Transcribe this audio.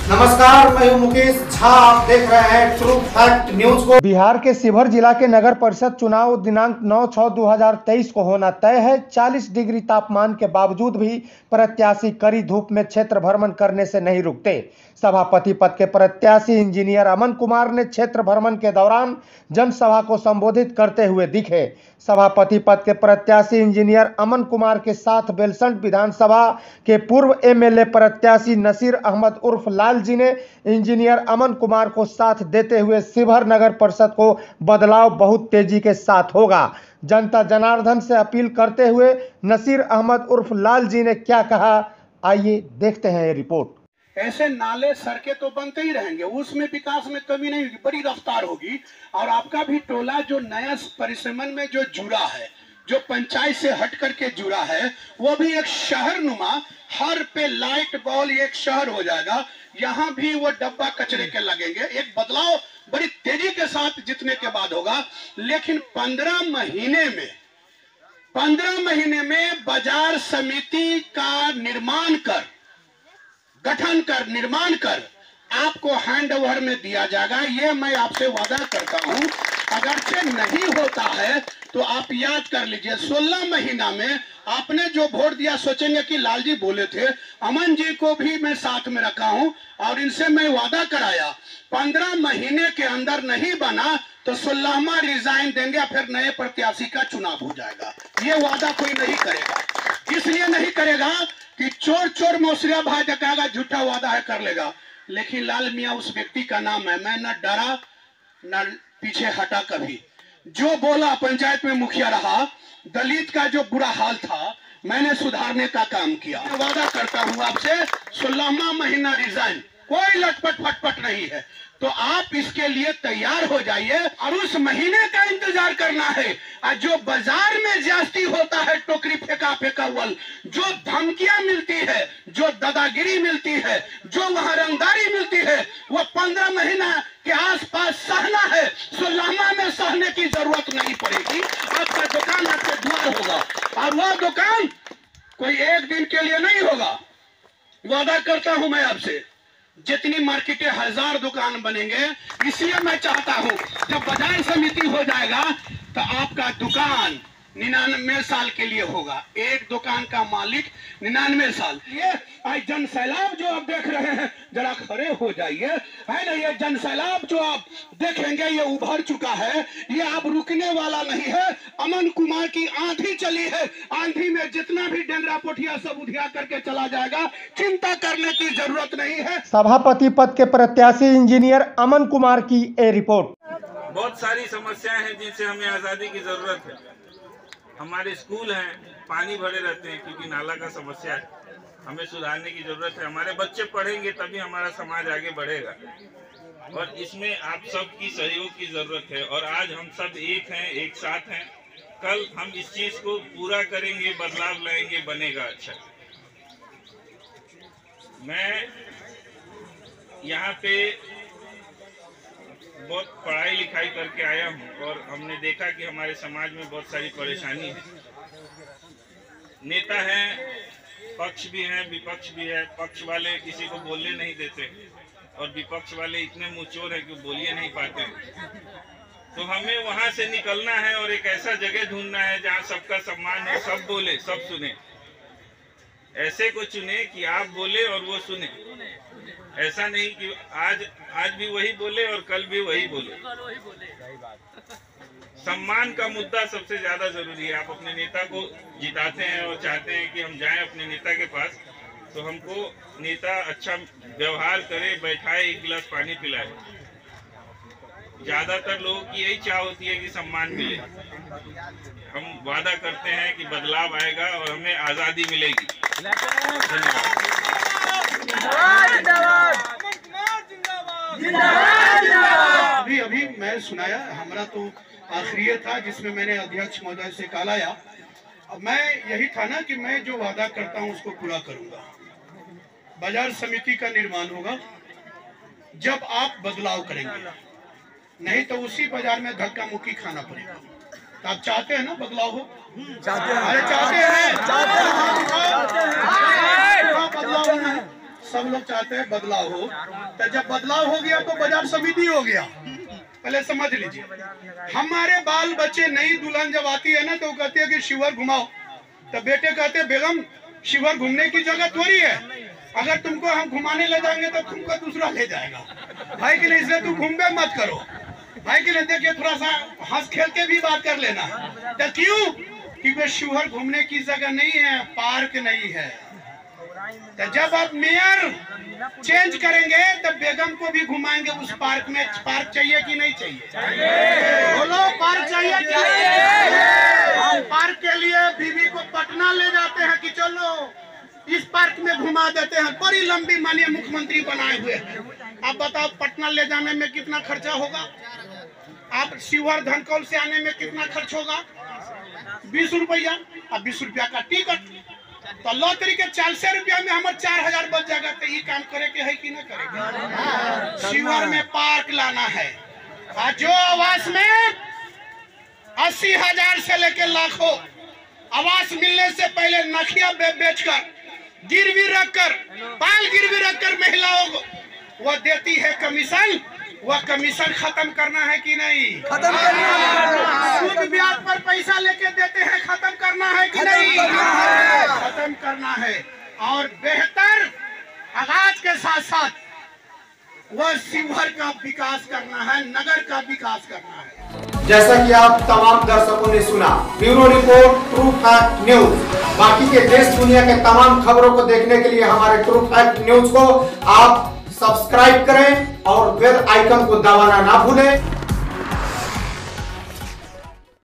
नमस्कार, मैं हूं मुकेश झा। आप देख रहे हैं ट्रू फैक्ट न्यूज को। बिहार के शिवहर जिला के नगर परिषद चुनाव दिनांक 9/6/2023 को होना तय है। 40 डिग्री तापमान के बावजूद भी प्रत्याशी कड़ी धूप में क्षेत्र भ्रमण करने से नहीं रुकते। सभापति पद के प्रत्याशी इंजीनियर अमन कुमार ने क्षेत्र भ्रमण के दौरान जनसभा को संबोधित करते हुए दिखे। सभापति पद के प्रत्याशी इंजीनियर अमन कुमार के साथ बेलसंड विधानसभा के पूर्व एमएलए प्रत्याशी नसीर अहमद उर्फ लाल जी ने इंजीनियर अमन कुमार को साथ देते हुए शिवहर नगर परिषद को बदलाव बहुत तेजी के साथ होगा। जनता जनार्दन से अपील करते हुए नसीर अहमद उर्फ लाल जी ने क्या कहा, आइए देखते हैं ये रिपोर्ट। ऐसे नाले सड़कें तो बनते ही रहेंगे, उसमें विकास में कमी नहीं होगी, बड़ी रफ्तार होगी। और आपका भी टोला जो नया परिसमन में जो जुड़ा है, जो पंचायत से हट करके जुड़ा है, वो भी एक शहर नुमा, हर पे लाइट बॉल एक शहर हो जाएगा। यहाँ भी वो डब्बा कचरे के लगेंगे। एक बदलाव बड़ी तेजी के साथ जितने के बाद होगा। लेकिन 15 महीने में बाजार समिति का निर्माण कर आपको हैंड ओवर में दिया जाएगा। ये मैं आपसे वादा करता हूं। अगरचे नहीं होता है तो आप याद कर लीजिए, 16 महीना में आपने जो वोट दिया, सोचेंगे कि लाल जी बोले थे। अमन जी को भी मैं साथ में रखा हूं और इनसे मैं वादा कराया, 15 महीने के अंदर नहीं बना तो 16वां रिजाइन देंगे, फिर नए प्रत्याशी का चुनाव हो जाएगा। ये वादा कोई नहीं करेगा। इसलिए नहीं करेगा कि चोर चोर मौसरिया भाई डकाएगा, झूठा वादा है कर लेगा। लेकिन लाल मियां उस व्यक्ति का नाम है। मैं न डरा न पीछे हटा कभी। जो बोला, पंचायत में मुखिया रहा, दलित का जो बुरा हाल था मैंने सुधारने का काम किया। मैं वादा करता हूं आपसे, 16वां महीना रिजाइन, कोई लटपट फटपट नहीं है। तो आप इसके लिए तैयार हो जाइए और उस महीने का इंतजार करना है। और जो बाजार में ज्यादती होता है, टोकरी फेंका वल, जो धमकियां मिलती है, जो दादागिरी मिलती है, जो वहां रंगदारी मिलती है, वो 15 महीना के आसपास सहना है। 16वां में सहने की जरूरत नहीं पड़ेगी। आपका दुकान आपके द्वार होगा और वह दुकान कोई एक दिन के लिए नहीं होगा। वादा करता हूं मैं आपसे, जितनी मार्केटें 1000 दुकान बनेंगे। इसलिए मैं चाहता हूं जब बाजार समिति हो जाएगा तो आपका दुकान 99 साल के लिए होगा। एक दुकान का मालिक 99 साल। ये जन सैलाब जो आप देख रहे हैं, जरा खड़े हो जाइए, है ना। ये जन सैलाब जो आप देखेंगे, ये उभर चुका है, ये अब रुकने वाला नहीं है। अमन कुमार की आंधी चली है, आंधी में जितना भी डेंगरा पोठिया सब उधिया करके चला जाएगा। चिंता करने की जरूरत नहीं है। सभापति पद के प्रत्याशी इंजीनियर अमन कुमार की ए रिपोर्ट। बहुत सारी समस्याएं हैं जिनसे हमें आज़ादी की जरूरत है। हमारे स्कूल हैं, पानी भरे रहते हैं क्योंकि नाला का समस्या है, हमें सुधारने की जरूरत है। हमारे बच्चे पढ़ेंगे तभी हमारा समाज आगे बढ़ेगा और इसमें आप सबकी सहयोग की जरूरत है। और आज हम सब एक हैं, एक साथ हैं। कल हम इस चीज को पूरा करेंगे, बदलाव लाएंगे, बनेगा अच्छा। मैं यहाँ पे बहुत पढ़ाई लिखाई करके आया हूँ और हमने देखा कि हमारे समाज में बहुत सारी परेशानी है। नेता हैं, पक्ष भी हैं, विपक्ष भी है। पक्ष वाले किसी को बोलने नहीं देते और विपक्ष वाले इतने मुंहचोर हैं कि बोलिए नहीं पाते। तो हमें वहां से निकलना है और एक ऐसा जगह ढूंढना है जहाँ सबका सम्मान हो, सब बोले, सब सुने। ऐसे को चुने कि आप बोले और वो सुने। ऐसा नहीं कि आज भी वही बोले और कल भी वही बोले। सम्मान का मुद्दा सबसे ज्यादा जरूरी है। आप अपने नेता को जिताते हैं और चाहते हैं कि हम जाएं अपने नेता के पास, तो हमको नेता अच्छा व्यवहार करे, बैठाए, एक गिलास पानी पिलाए। ज्यादातर लोगों की यही चाह होती है कि सम्मान मिले। हम वादा करते हैं कि बदलाव आएगा और हमें आजादी मिलेगी। धन्यवाद। अभी मैं सुनाया, हमारा तो आखिरी था जिसमें मैंने अध्यक्ष महोदय से कहलाया। अब मैं यही था ना कि मैं जो वादा करता हूं उसको पूरा करूंगा। बाजार समिति का निर्माण होगा जब आप बदलाव करेंगे, नहीं तो उसी बाजार में धक्का मुक्की खाना पड़ेगा। तो आप चाहते हैं ना बदलाव हो? चाहते हैं। अरे चाहते हैं। बदलाव होना है। सब लोग चाहते हैं बदलाव हो, तो जब बदलाव हो गया तो बाजार समिति हो गया। पहले समझ लीजिए, हमारे बाल बच्चे नई दुल्हन जब आती है ना तो कहते हैं कि शिवहर घुमाओ, तो बेटे कहते हैं बेगम शिवहर घूमने की जगह थोड़ी है, अगर तुमको हम घुमाने ले जाएंगे तो तुमको दूसरा ले जाएगा भाई के लिए, इसलिए तुम घूमबे मत करो भाई के लिए। देखिए थोड़ा सा हंस खेल के भी बात कर लेना, तो क्यों? क्योंकि शिवहर घूमने की जगह नहीं है, पार्क नहीं है। तो जब आप मेयर चेंज करेंगे तो बेगम को भी घुमाएंगे उस पार्क में। पार्क चाहिए कि नहीं चाहिए? बोलो, पार्क चाहिए कि नहीं? हम पार्क के लिए बीवी को पटना ले जाते हैं कि चलो इस पार्क में घुमा देते हैं, बड़ी लंबी माननीय मुख्यमंत्री बनाए हुए। आप बताओ पटना ले जाने में कितना खर्चा होगा? आप शिवहर धनकौल से आने में कितना खर्च होगा? 20 रुपया। अब 20 रुपया का टिकट, तो लो तरीके 400 रुपया में हमारे 4000 बच जाएगा। तो ये काम करे के है कि ना करेगा? शिवहर में पार्क लाना है। जो आवास में 80,000 से लेके लाखों आवास मिलने से पहले नखिया बेचकर, गिरवी रखकर, पाल गिरवी रखकर महिलाओं को वो देती है कमीशन, वह कमीशन खत्म करना है कि नहीं? खत्म करना है। सूद ब्याज पर पैसा लेके देते हैं, खत्म करना है कि नहीं? खत्म करना है। और बेहतर आगाज के साथ साथ वह शिवहर का विकास करना है, नगर का विकास करना है। जैसा कि आप तमाम दर्शकों ने सुना, bureau report true fact news. बाकी के देश दुनिया के तमाम खबरों को देखने के लिए हमारे ट्रू फैक्ट न्यूज को आप सब्सक्राइब करें और बेल आइकन को दबाना ना भूलें।